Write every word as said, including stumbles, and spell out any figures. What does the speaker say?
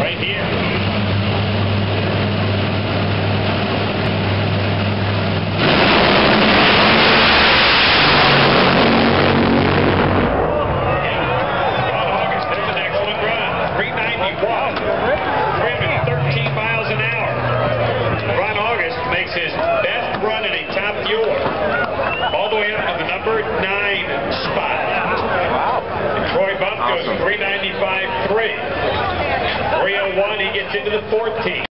right here. Ron August, there's an excellent run. three ninety-one, three hundred thirteen miles an hour. Ron August makes his best run in a Top Fuel all the way up to the number nine spot. And Troy Bump goes three ninety-five three. three oh one, he gets into the fourteenth.